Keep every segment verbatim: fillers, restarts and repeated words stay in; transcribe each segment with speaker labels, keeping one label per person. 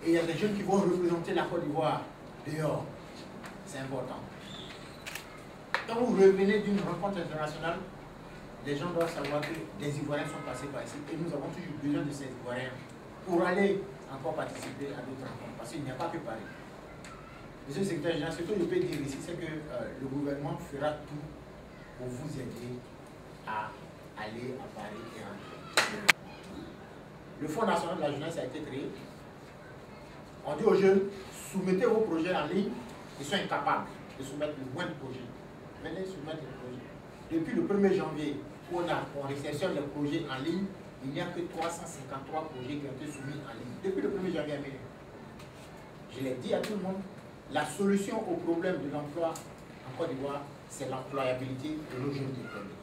Speaker 1: Et il y a des jeunes qui vont représenter la Côte d'Ivoire dehors. C'est important. Quand vous revenez d'une rencontre internationale, les gens doivent savoir que des Ivoiriens sont passés par ici et nous avons toujours besoin de ces Ivoiriens pour aller encore participer à d'autres rencontres. Parce qu'il n'y a pas que Paris. Monsieur le secrétaire général, ce que je peux dire ici, c'est que euh, le gouvernement fera tout pour vous aider à aller à Paris et rentrer. Le Fonds national de la jeunesse a été créé. On dit aux jeunes, soumettez vos projets en ligne. Ils sont incapables de soumettre le moins de projets. Venez soumettre les projets. Depuis le premier janvier, où on, a, on réceptionne les projets en ligne, il n'y a que trois cent cinquante-trois projets qui ont été soumis en ligne. Depuis le premier janvier à minuit. Je l'ai dit à tout le monde, la solution au problème de l'emploi en Côte d'Ivoire, c'est l'employabilité de nos jeunes diplômés.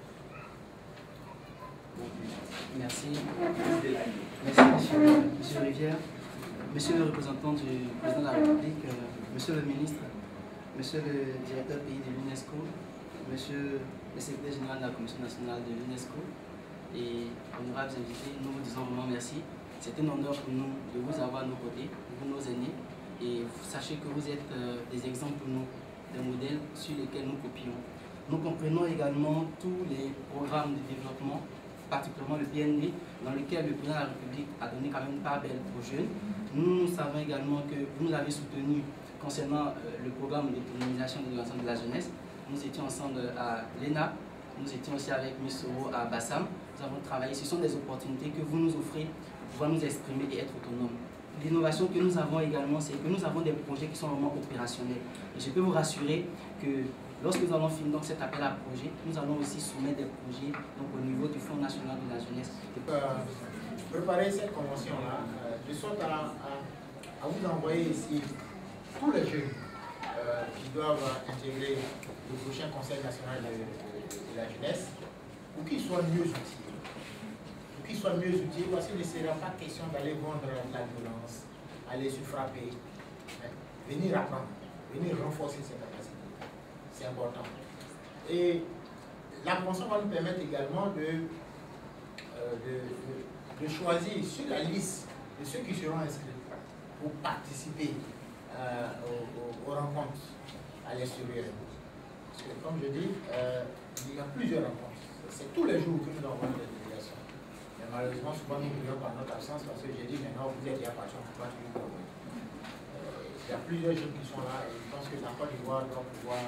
Speaker 2: Merci. Merci, monsieur, monsieur Rivière. Monsieur le représentant du président de la République, euh, monsieur le ministre, monsieur le directeur pays de l'UNESCO, monsieur le secrétaire général de la Commission nationale de l'UNESCO et honorables invités, nous vous disons vraiment merci. C'est un honneur pour nous de vous avoir à nos côtés, vous nos aînés, et sachez que vous êtes euh, des exemples pour nous, des modèles sur lesquels nous copions. Nous comprenons également tous les programmes de développement, particulièrement le P N D, dans lequel le président de la République a donné quand même une part belle aux jeunes. Nous savons également que vous nous avez soutenu concernant euh, le programme d'autonomisation de l'ensemble de la jeunesse. Nous étions ensemble à l'E N A, nous étions aussi avec Miss Soro à Bassam. Nous avons travaillé, ce sont des opportunités que vous nous offrez pour pouvoir nous exprimer et être autonomes. L'innovation que nous avons également, c'est que nous avons des projets qui sont vraiment opérationnels. Et je peux vous rassurer que lorsque nous allons finir donc, cet appel à projet, nous allons aussi soumettre des projets donc, au niveau du Fonds national de la jeunesse.
Speaker 1: Euh, préparer cette convention-là, euh, de sorte à, à, à vous envoyer ici tous les jeunes euh, qui doivent intégrer le prochain Conseil national de, de, de la jeunesse, pour qu'ils soient mieux outillés. Pour qu'ils soient mieux outillés, parce qu'il ne sera pas question d'aller vendre la violence, aller se frapper, hein, venir apprendre, venir renforcer ses capacités. C'est important. Et la convention va nous permettre également de, euh, de, de, de choisir sur la liste de ceux qui seront inscrits pour participer euh, aux, aux, aux rencontres à l'extérieur. Parce que, comme je dis, euh, il y a plusieurs rencontres. C'est tous les jours que nous envoyons des délégations. Mais malheureusement, souvent nous brillons par notre absence parce que j'ai dit maintenant, vous êtes déjà partis, on ne peut pas tout vous envoyer. Euh, il y a plusieurs jeunes qui sont là et je pense que la Côte d'Ivoire doit pouvoir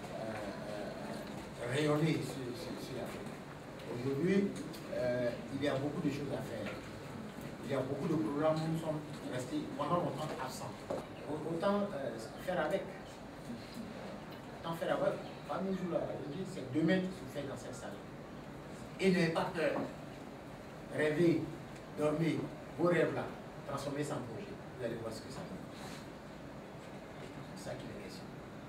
Speaker 1: euh, rayonner sur, sur, sur l'Afrique. Aujourd'hui, euh, il y a beaucoup de choses à faire. Il y a beaucoup de programmes où nous sommes restés pendant longtemps absents. Autant euh, faire avec. Autant faire avec. Parmi nous, là, c'est demain qui se fait dans cette salle. Et n'ayez pas peur. Rêvez, dormez, vos rêves là, transformez ça en projet. Vous allez voir ce que ça donne. C'est ça qui est question.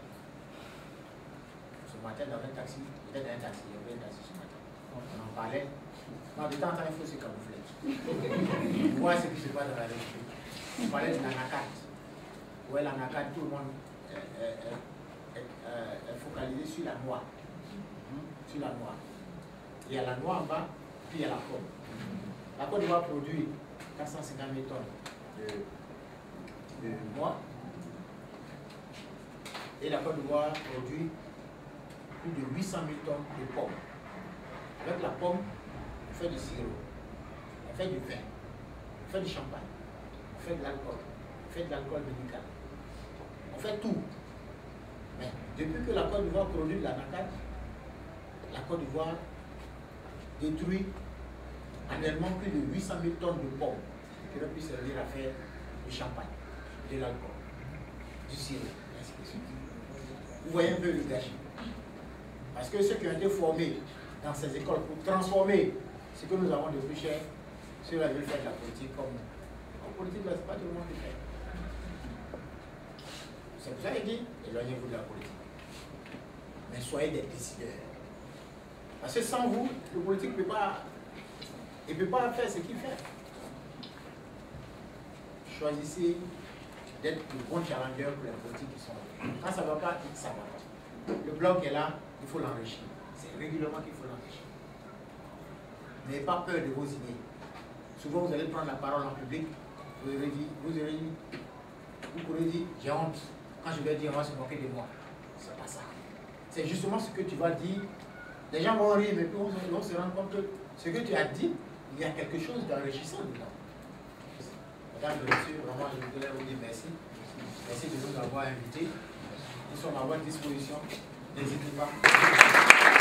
Speaker 1: Ce matin, dans un taxi, peut-être dans un taxi, il y avait un taxi ce matin. On en parlait. Non, de temps en temps, il faut se camoufler. Voir ce qui se passe dans la région. On parlait de l'anacat. Ouais, l'anacat, tout le monde est, est, est, est, est focalisé sur la noix. Hum, sur la noix. Il y a la noix en bas, puis il y a la pomme. La Côte d'Ivoire produit quatre cent cinquante mille tonnes de, de noix. Et la Côte d'Ivoire produit plus de huit cent mille tonnes de pommes. Avec la pomme, on fait du sirop, on fait du vin, on fait du champagne, on fait de l'alcool, on fait de l'alcool médical. On fait tout. Mais depuis que la Côte d'Ivoire produit de l'anacarde, la Côte d'Ivoire détruit annuellement plus de huit cent mille tonnes de pommes qui auraient pu servir à faire du champagne, de l'alcool, du sirop, ainsi de suite. Vous voyez un peu le gâchis. Parce que ceux qui ont été formés dans ces écoles pour transformer ce que nous avons de plus cher, ceux-là veulent faire de la politique comme nous. En politique, ce n'est pas tout le monde qui fait. C'est pour ça qu'il dit, éloignez-vous de la politique. Mais soyez des décideurs. Parce que sans vous, le politique ne peut pas, il peut pas faire ce qu'il fait. Choisissez d'être le bon challenger pour les politiques qui sont là. Quand ça ne va pas, ça ne va pas. Le bloc est là, il faut l'enrichir. C'est régulièrement qu'il faut l'enrichir. N'ayez pas peur de vos idées. Souvent, vous allez prendre la parole en public, vous aurez dit, vous aurez dit vous pourrez dire j'ai honte. Quand je vais dire on va se moquer de moi. C'est pas ça. C'est justement ce que tu vas dire. Les gens vont rire, mais puis on vont se rendre compte que ce que tu as dit, il y a quelque chose d'enrichissant dedans. Mesdames et messieurs, vraiment, je voudrais vous dire merci. Merci de nous avoir invités. Nous sommes à votre disposition. N'hésitez pas.